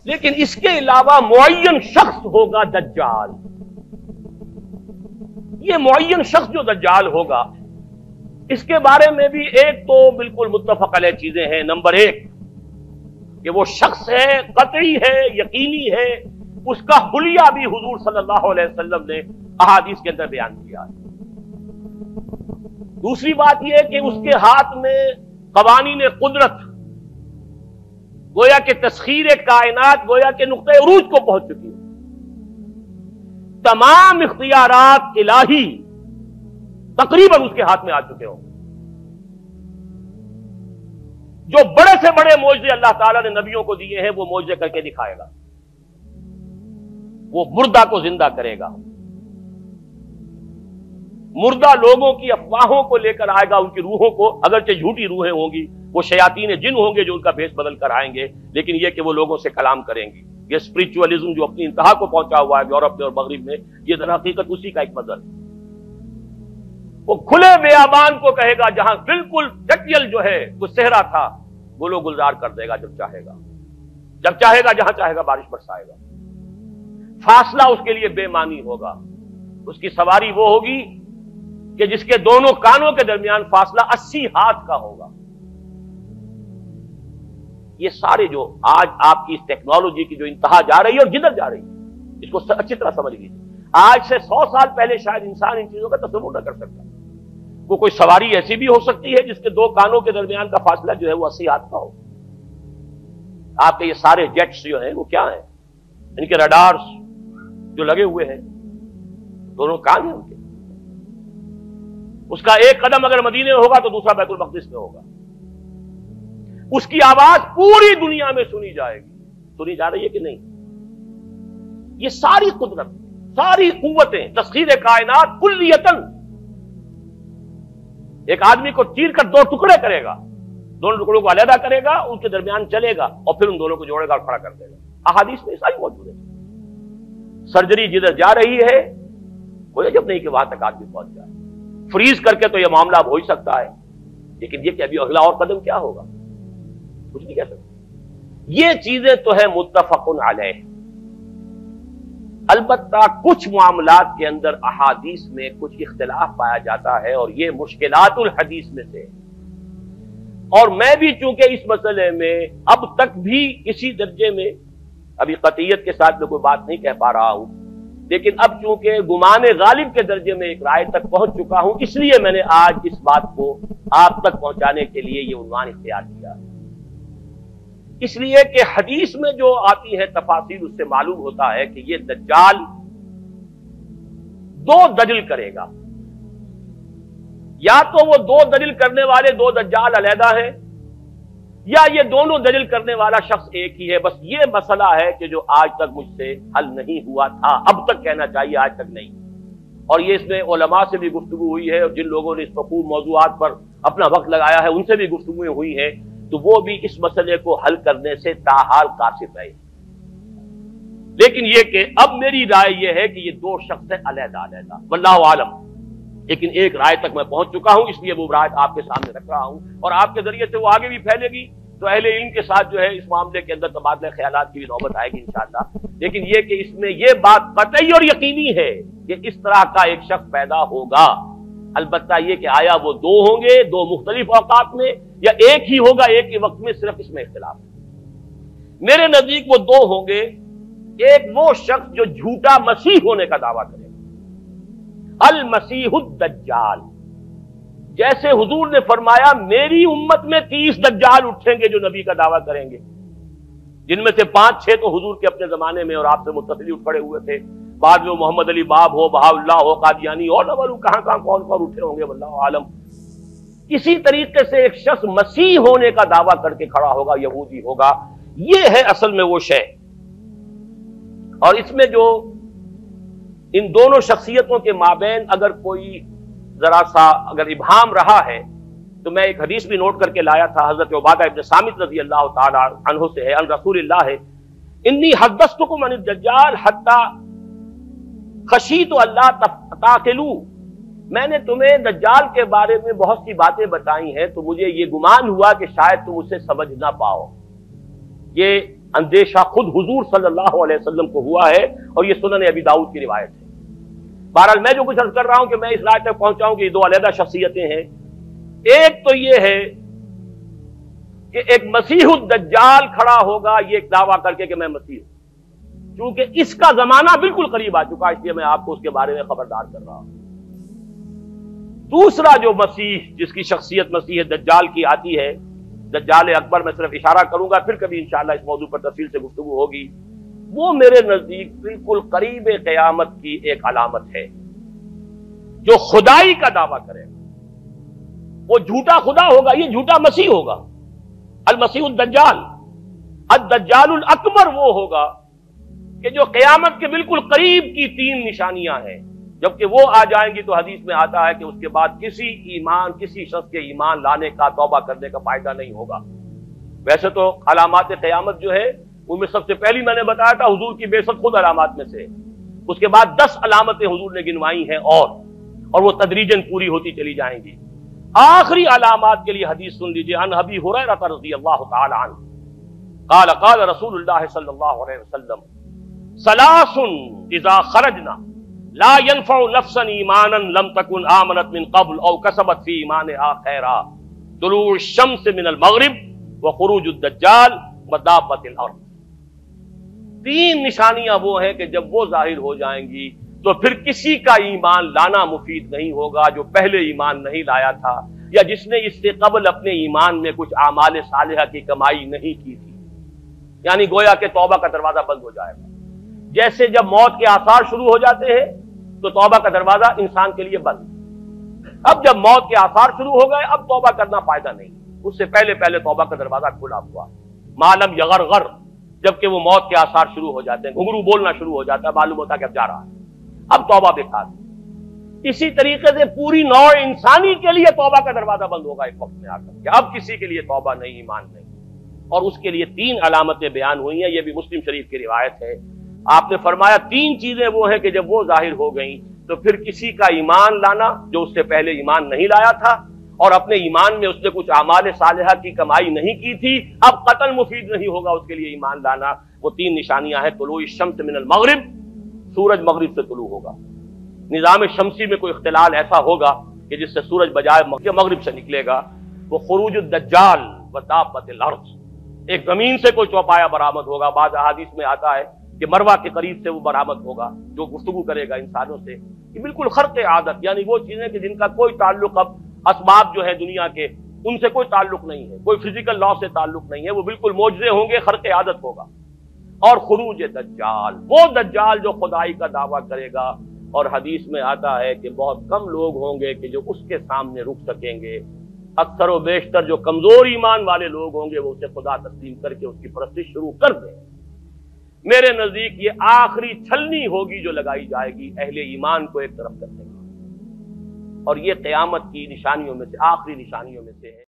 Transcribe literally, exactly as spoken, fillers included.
لیکن اس کے علاوہ معین شخص ہوگا دجال. یہ معین شخص جو دجال ہوگا اس کے بارے میں بھی ایک تو بالکل متفق علیہ چیزیں ہیں. نمبر ایک کہ وہ شخص ہے، قطعی ہے، یقینی ہے، اس کا حلیہ بھی حضور صلی اللہ علیہ وسلم نے احادیث کے اندر بیان کیا ہے. دوسری بات یہ کہ اس کے ہاتھ میں قوانین قدرت، گویا کہ تسخیر کائنات گویا کہ نقطہ عروج کو پہنچ چکی ہے. تمام اختیارات الہی تقریباً اس کے ہاتھ میں آ چکے ہوں. جو بڑے سے بڑے معجزے اللہ تعالیٰ نے نبیوں کو دیے ہیں وہ معجزے کر کے دکھائے گا. وہ مردہ کو زندہ کرے گا، مردہ لوگوں کی افواہوں کو لے کر آئے گا، ان کی روحوں کو، اگرچہ جھوٹی روحیں ہوں گی، وہ شیاطین جن ہوں گے جو ان کا بھیس بدل کر آئیں گے، لیکن یہ کہ وہ لوگوں سے کلام کریں گی. یہ اسپرچولیزم جو اپنی انتہا کو پہنچا ہوا ہے یورپ میں اور مغرب میں، یہ در حقیقت اسی کا ایک مظہر ہے. وہ کھلے بیابان کو کہے گا جہاں بالکل ٹکیل جو ہے وہ صحرا تھا، گلو گلزار کر دے گا جب چاہے گا، جب چاہے گا جہاں چاہے گا بارش برسائے گا. فاصلہ اس کے لیے بے معنی ہوگا. اس کی سواری وہ ہوگی کہ جس کے دونوں کانوں کے درمیان فاصلہ اسی ہاتھ کا ہوگا. یہ سارے جو آج آپ کی اس ٹیکنالوجی کی جو انتہا جا رہی ہے اور جدھر جا رہی ہے، اس کو اچھی طرح سمجھ لیجیے. آج سے سو سال پہلے شاید انسان ان چیزوں کا تصور نہ کر سکتا. وہ کوئی سواری ایسی بھی ہو سکتی ہے جس کے دو کانوں کے درمیان کا فاصلہ جو ہے وہ اسی ہاتھ کا ہو. آپ کے یہ سارے جیٹس جو ہیں وہ کیا ہیں؟ ان کے رڈارز جو لگے ہوئے ہیں، دونوں کان ہیں ان کے. اس کا ایک قدم اگر مدینے میں ہوگا تو دوسرا بیت المقدس میں ہوگا. اس کی آواز پوری دنیا میں سنی جائے گی. سنی جا رہی ہے کہ نہیں؟ یہ ساری قدرت، ساری قوتیں، تسخیر کائنات کلیتاً ایک آدمی کو چیر کر دو ٹکڑے کرے گا، دونوں ٹکڑوں کو علیحدہ کرے گا، ان کے درمیان چلے گا اور پھر ان دونوں کو جوڑے گا اور کھڑا کر دے گا. احادیث میں ساری موجود ہے. سرجری جدھر جا رہی ہے کوئی عجب نہیں کہ وہاں تک آدمی پہنچ جائے. فریز کر کے تو یہ معاملہ اب ہو ہی سکتا ہے، لیکن یہ کہ ابھی اگلا اور قدم کیا ہوگا کچھ نہیں کہہ سکتے. یہ چیزیں تو ہے متفق علیہ. البتہ کچھ معاملات کے اندر احادیث میں کچھ اختلاف پایا جاتا ہے اور یہ مشکلات الحدیث میں سے. اور میں بھی چونکہ اس مسئلے میں اب تک بھی کسی درجے میں ابھی قطعیت کے ساتھ میں کوئی بات نہیں کہہ پا رہا ہوں، لیکن اب چونکہ گمان غالب کے درجے میں ایک رائے تک پہنچ چکا ہوں، اس لیے میں نے آج اس بات کو آپ تک پہنچانے کے لیے یہ عنوان اختیار کیا. اس لیے کہ حدیث میں جو آتی ہے تفاصیل، اس سے معلوم ہوتا ہے کہ یہ دجال دو دجل کرے گا. یا تو وہ دو دجل کرنے والے دو دجال علیحدہ ہیں، یا یہ دونوں دجل کرنے والا شخص ایک ہی ہے. بس یہ مسئلہ ہے کہ جو آج تک مجھ سے حل نہیں ہوا تھا، اب تک کہنا چاہیے آج تک نہیں. اور یہ اس میں علماء سے بھی گفتگو ہوئی ہے، اور جن لوگوں نے اس مفہوم موضوعات پر اپنا وقت لگایا ہے ان سے بھی گفتگویں ہوئی ہیں، تو وہ بھی اس مسئلے کو حل کرنے سے تاحال قاصر رہے. لیکن یہ کہ اب میری رائے یہ ہے کہ یہ دو شخص ہیں علیحدہ علیحدہ، واللہ عالم. لیکن ایک رائے تک میں پہنچ چکا ہوں، اس لیے وہ رائے آپ کے سامنے رکھ رہا ہوں، اور آپ کے ذریعے سے وہ آگے بھی پھیلے گی تو اہل علم کے ساتھ جو ہے اس معاملے کے اندر تبادلہ خیالات کی بھی نوبت آئے گی انشاءاللہ. لیکن یہ کہ اس میں یہ بات قطعی اور یقینی ہے کہ اس طرح کا ایک شخص پیدا ہوگا. البتہ یہ کہ آیا وہ دو ہوں گے دو مختلف اوقات میں، یا ایک ہی ہوگا ایک ہی وقت میں، صرف اس میں اختلاف ہے. میرے نزدیک وہ دو ہوں گے. ایک وہ شخص جو جھوٹا مسیح ہونے کا دعویٰ کرے گا، المسیح الدجال. جیسے حضور نے فرمایا میری امت میں تیس دجال اٹھیں گے جو نبی کا دعویٰ کریں گے، جن میں سے پانچ چھ تو حضور کے اپنے زمانے میں اور آپ سے متصل اٹھ کھڑے ہوئے تھے. بعد میں محمد علی باب ہو، بہاء اللہ ہو، قادیانی اور نہ معلوم کہاں کہاں کون کون اٹھے ہوں گے، واللہ عالم. کسی طریقے سے ایک شخص مسیح ہونے کا دعویٰ کر کے کھڑا ہوگا، یہودی ہوگا. یہ ہے اصل میں وہ شے. اور اس میں جو ان دونوں شخصیتوں کے مابین اگر کوئی ذرا سا اگر ابہام رہا ہے تو میں ایک حدیث بھی نوٹ کر کے لایا تھا، حضرت عبادہ ابن صامت رضی اللہ تعالی عنہ سے ہے، ان رسول اللہ ہے، انی حدثتکم عن الدجال حتی خشیت اللہ تعقلوا. میں نے تمہیں دجال کے بارے میں بہت سی باتیں بتائی ہیں تو مجھے یہ گمان ہوا کہ شاید تم اسے سمجھ نہ پاؤ. یہ اندیشہ خود حضور صلی اللہ علیہ وسلم کو ہوا ہے، اور یہ سنن ابی داؤد کی روایت ہے۔ بہرحال میں جو کچھ عرض کر رہا ہوں کہ میں اس رائے تک پہنچاؤں کہ یہ دو علیحدہ شخصیتیں ہیں۔ ایک تو یہ ہے کہ ایک مسیح الدجال کھڑا ہوگا یہ ایک دعویٰ کر کے کہ میں مسیح ہوں، چونکہ اس کا زمانہ بالکل قریب آ چکا، اس لیے میں آپ کو اس کے بارے میں خبردار کر رہا ہوں۔ دوسرا جو مسیح جس کی شخصیت مسیح دجال کی آتی ہے، دجال اکبر، میں صرف اشارہ کروں گا، پھر کبھی انشاءاللہ اس موضوع پر تفصیل سے گفتگو ہوگی، وہ میرے نزدیک بالکل قریب قیامت کی ایک علامت ہے۔ جو خدائی کا دعویٰ کرے وہ جھوٹا خدا ہوگا، یہ جھوٹا مسیح ہوگا، المسیح الدجال۔ الدجال الاکبر وہ ہوگا کہ جو قیامت کے بالکل قریب کی تین نشانیاں ہیں، جبکہ وہ آ جائیں گی تو حدیث میں آتا ہے کہ اس کے بعد کسی ایمان کسی شخص کے ایمان لانے کا، توبہ کرنے کا فائدہ نہیں ہوگا۔ ویسے تو علامات قیامت جو ہے ان میں سب سے پہلی میں نے بتایا تھا حضور کی بعثت خود علامات میں سے، اس کے بعد دس علامتیں حضور نے گنوائی ہیں، اور اور وہ تدریجاً پوری ہوتی چلی جائیں گی۔ آخری علامات کے لیے حدیث سن لیجئے، عن ابی ہریرہ رضی اللہ تعالی عنہ قال قال رسول اللہ صلی اللہ علیہ وسلم ثلاث اذا خرجنا لا ينفع نفسا ایمانا لم تكن آمنت من قبل او کسبت فی ایمانها خیرا، طلوع الشمس من المغرب وخروج الدجال ودابۃ الارض۔ تین نشانیاں وہ ہیں کہ جب وہ ظاہر ہو جائیں گی تو پھر کسی کا ایمان لانا مفید نہیں ہوگا جو پہلے ایمان نہیں لایا تھا، یا جس نے اس سے قبل اپنے ایمان میں کچھ اعمال صالحہ کی کمائی نہیں کی تھی۔ یعنی گویا کہ توبہ کا دروازہ بند ہو جائے گا۔ جیسے جب موت کے آثار شروع ہو جاتے ہیں تو توبہ کا دروازہ انسان کے لیے بند۔ اب جب موت کے آثار شروع ہو گئے اب توبہ کرنا فائدہ نہیں، اس سے پہلے پہلے توبہ کا دروازہ کھلا ہوا، معلم یغرغر، جبکہ وہ موت کے آثار شروع ہو جاتے ہیں، گھنگرو بولنا شروع ہو جاتا ہے، معلوم ہوتا ہے کہ اب جا رہا ہے، اب توبہ بیکار۔ اسی طریقے سے پوری نوع انسانی کے لیے توبہ کا دروازہ بند ہوگا ایک وقت میں آ کر کہ اب کسی کے لیے توبہ نہیں، ایمان نہیں، اور اس کے لیے تین علامتیں بیان ہوئی ہیں، یہ بھی مسلم شریف کی روایت ہے۔ آپ نے فرمایا تین چیزیں وہ ہیں کہ جب وہ ظاہر ہو گئیں تو پھر کسی کا ایمان لانا جو اس سے پہلے ایمان نہیں لایا تھا، اور اپنے ایمان میں اس نے کچھ اعمال صالحہ کی کمائی نہیں کی تھی، اب قتل مفید نہیں ہوگا اس کے لیے ایمان لانا۔ وہ تین نشانیاں ہیں، طلوع الشمس من المغرب، سورج مغرب سے طلوع ہوگا، نظام شمسی میں کوئی اختلال ایسا ہوگا کہ جس سے سورج بجائے مغرب سے نکلے گا، وہ خروج الدجال ودابۃ الارض، ایک زمین سے کوئی چوپایا برآمد ہوگا، بعض احادیث میں آتا ہے کہ مروہ کے قریب سے وہ برآمد ہوگا جو گفتگو کرے گا انسانوں سے، کہ بالکل خرق عادت، یعنی وہ چیزیں کہ جن کا کوئی تعلق اب اسباب جو ہے دنیا کے ان سے کوئی تعلق نہیں ہے، کوئی فزیکل لا سے تعلق نہیں ہے، وہ بالکل معجزے ہوں گے، خرق عادت ہوگا۔ اور خروج دجال، وہ دجال جو خدائی کا دعویٰ کرے گا، اور حدیث میں آتا ہے کہ بہت کم لوگ ہوں گے کہ جو اس کے سامنے رک سکیں گے، اکثر و بیشتر جو کمزور ایمان والے لوگ ہوں گے وہ اسے خدا تسلیم کر کے اس کی پرستش شروع کر دیں۔ میرے نزدیک یہ آخری چھلنی ہوگی جو لگائی جائے گی اہل ایمان کو ایک طرف کرنے کی، اور یہ قیامت کی نشانیوں میں سے آخری نشانیوں میں سے ہے۔